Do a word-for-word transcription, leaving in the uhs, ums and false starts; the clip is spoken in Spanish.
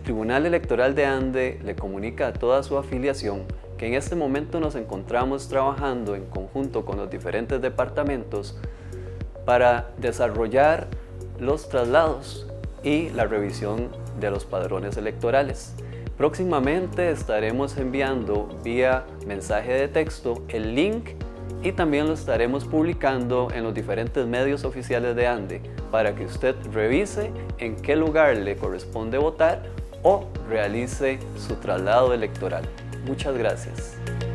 Tribunal Electoral de Ande le comunica a toda su afiliación que en este momento nos encontramos trabajando en conjunto con los diferentes departamentos para desarrollar los traslados y la revisión de los padrones electorales. Próximamente estaremos enviando vía mensaje de texto el link y también lo estaremos publicando en los diferentes medios oficiales de Ande para que usted revise en qué lugar le corresponde votar o realice su traslado electoral. Muchas gracias.